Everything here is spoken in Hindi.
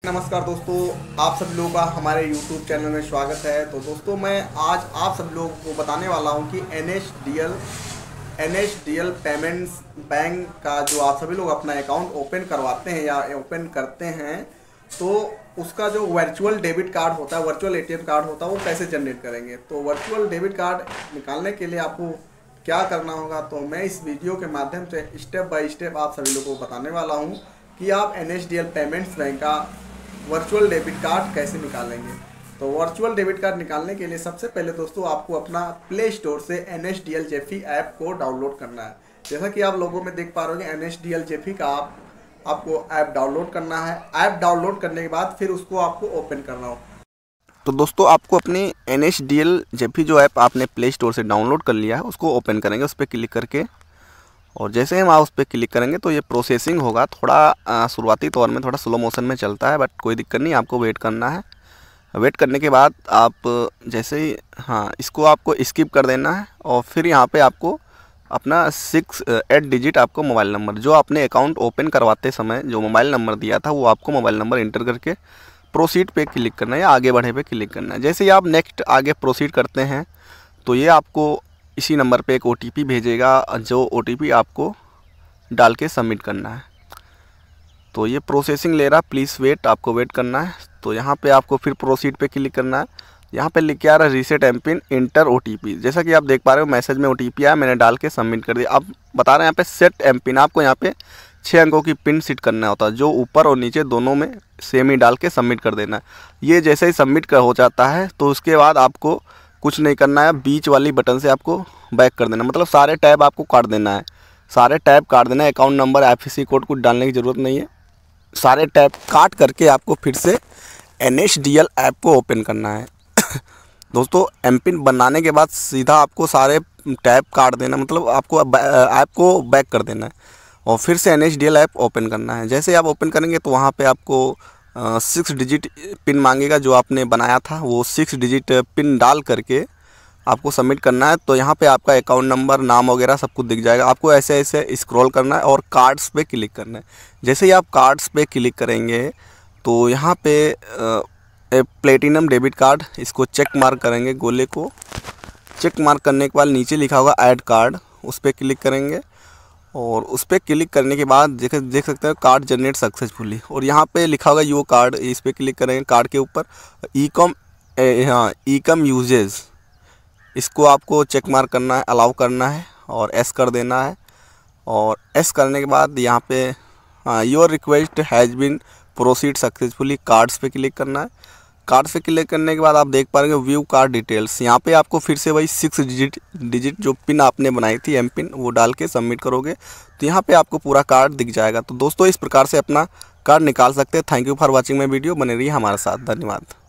नमस्कार दोस्तों, आप सब लोगों का हमारे YouTube चैनल में स्वागत है। तो दोस्तों मैं आज आप सब लोगों को बताने वाला हूं कि NSDL पेमेंट्स बैंक का जो आप सभी लोग अपना अकाउंट ओपन करवाते हैं या ओपन करते हैं, तो उसका जो वर्चुअल डेबिट कार्ड होता है, वर्चुअल ATM कार्ड होता है, वो कैसे जनरेट करेंगे। तो वर्चुअल डेबिट कार्ड निकालने के लिए आपको क्या करना होगा, तो मैं इस वीडियो के माध्यम से स्टेप बाय स्टेप आप सभी लोगों को बताने वाला हूं कि आप NSDL पेमेंट्स बैंक का वर्चुअल डेबिट कार्ड कैसे निकालेंगे। तो वर्चुअल डेबिट कार्ड निकालने के लिए सबसे पहले दोस्तों आपको अपना प्ले स्टोर से NSDL JAFE ऐप को डाउनलोड करना है। जैसा कि आप लोगों में देख पा रहे होंगे, NSDL JAFE का आपको ऐप डाउनलोड करना है। ऐप डाउनलोड करने के बाद फिर उसको आपको ओपन करना हो। तो दोस्तों आपको अपनी NSDL JAFE जो ऐप आपने प्ले स्टोर से डाउनलोड कर लिया है उसको ओपन करेंगे, उस पर क्लिक करके। और जैसे ही हम उस पर क्लिक करेंगे तो ये प्रोसेसिंग होगा। थोड़ा शुरुआती तौर में थोड़ा स्लो मोशन में चलता है, बट कोई दिक्कत नहीं, आपको वेट करना है। वेट करने के बाद आप जैसे ही इसको आपको स्किप कर देना है। और फिर यहाँ पे आपको अपना 8 डिजिट आपको मोबाइल नंबर, जो आपने अकाउंट ओपन करवाते समय जो मोबाइल नंबर दिया था, वो आपको मोबाइल नंबर इंटर करके प्रोसीड पे क्लिक करना है या आगे बढ़े पे क्लिक करना है। जैसे ही आप नेक्स्ट आगे प्रोसीड करते हैं तो ये आपको इसी नंबर पे एक OTP भेजेगा, जो OTP आपको डाल के सबमिट करना है। तो ये प्रोसेसिंग ले रहा, प्लीज़ वेट, आपको वेट करना है। तो यहाँ पे आपको फिर प्रोसीड पे क्लिक करना है। यहाँ पे लिख के आ रहा है रीसेट एमपिन इंटर OTP। जैसा कि आप देख पा रहे हो मैसेज में OTP आया, मैंने डाल के सबमिट कर दिया। अब बता रहे हैं यहाँ पे सेट एमपिन, आपको यहाँ पे 6 अंकों की पिन सेट करना होता है, जो ऊपर और नीचे दोनों में सेम ही डाल के सबमिट कर देना है। ये जैसे ही सबमिट हो जाता है तो उसके बाद आपको कुछ नहीं करना है, बीच वाली बटन से आपको बैक कर देना, मतलब सारे टैब आपको काट देना है। सारे टैब काट देना है, अकाउंट नंबर IFSC कोड कुछ डालने की ज़रूरत नहीं है। सारे टैब काट करके आपको फिर से NSDL ऐप को ओपन करना है। दोस्तों एमपिन बनाने के बाद सीधा आपको सारे टैब काट देना, मतलब आपको ऐप को बैक कर देना है और फिर से NSDL ऐप ओपन करना है। जैसे आप ओपन करेंगे तो वहाँ पे आपको 6 डिजिट पिन मांगेगा, जो आपने बनाया था वो 6 डिजिट पिन डाल करके आपको सबमिट करना है। तो यहाँ पे आपका अकाउंट नंबर, नाम वगैरह सब कुछ दिख जाएगा। आपको ऐसे ऐसे स्क्रॉल करना है और कार्ड्स पे क्लिक करना है। जैसे ही आप कार्ड्स पे क्लिक करेंगे तो यहाँ पे प्लेटिनम डेबिट कार्ड, इसको चेक मार्क करेंगे, गोले को चेक मार्क करने के बाद नीचे लिखा होगा ऐड कार्ड, उस पर क्लिक करेंगे। और उस पर क्लिक करने के बाद देख सकते हैं कार्ड जनरेट सक्सेसफुली, और यहाँ पे लिखा होगा यो कार्ड, इस पर क्लिक करेंगे। कार्ड के ऊपर ई कम यूजेज, इसको आपको चेक मार्क करना है, अलाउ करना है और एस कर देना है। और एस करने के बाद यहाँ पे your request has been proceed successfully, cards पे क्लिक करना है। कार्ड्स पे क्लिक करने के बाद आप देख पा रहे हैं व्यू कार्ड डिटेल्स, यहाँ पे आपको फिर से वही 6 डिजिट जो पिन आपने बनाई थी एम पिन, वो डाल के सबमिट करोगे तो यहाँ पे आपको पूरा कार्ड दिख जाएगा। तो दोस्तों इस प्रकार से अपना कार्ड निकाल सकते हैं। Thank you for watching my video, बने रहिए हमारे साथ, धन्यवाद।